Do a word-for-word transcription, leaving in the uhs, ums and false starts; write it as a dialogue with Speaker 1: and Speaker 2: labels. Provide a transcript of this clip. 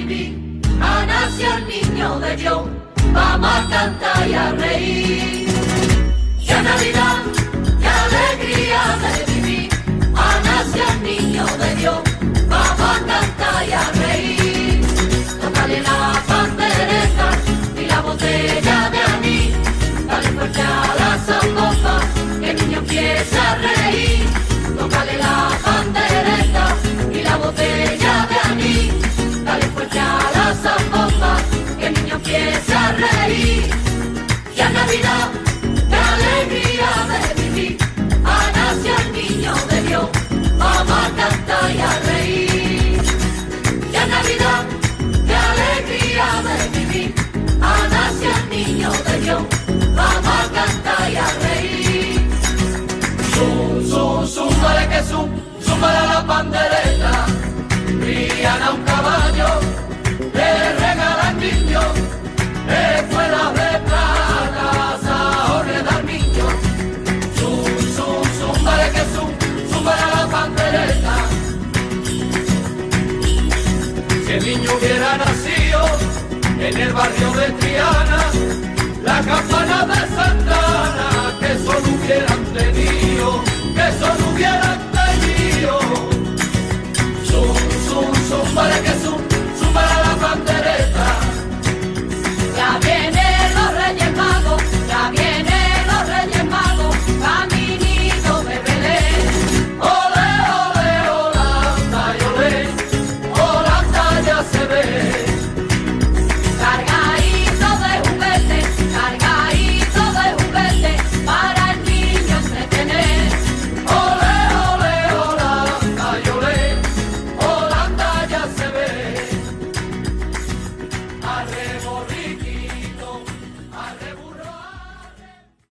Speaker 1: vivir, ha nacido el niño de Dios, vamos a cantar y a reír. Ya Navidad, qué alegría de vivir, ha nacido el niño de Dios, vamos a cantar y a reír. Tócale la pandereta y la botella de anís, dale fuerte a la zambombas, que el niño empieza a reír. Tócale la pandereta y la botella de anís, dale fuerte a la zambomba, que el niño empieza a reír. Ya Navidad, qué alegría de vivir, ha nacido el niño de Dios, vamos a cantar y a reír. Ya Navidad, qué alegría de vivir, ha nacido el niño de Dios, vamos a cantar y a reír. Zum, zum, zum, vale que zum, zum, vale la pandereta, rían a un caballo, le regalan niño, escuelas de plata, saones al niño. Zum, zum, zum, vale que zum, zum, vale la pandereta. Si el niño hubiera nacido en el barrio de Triana, la casa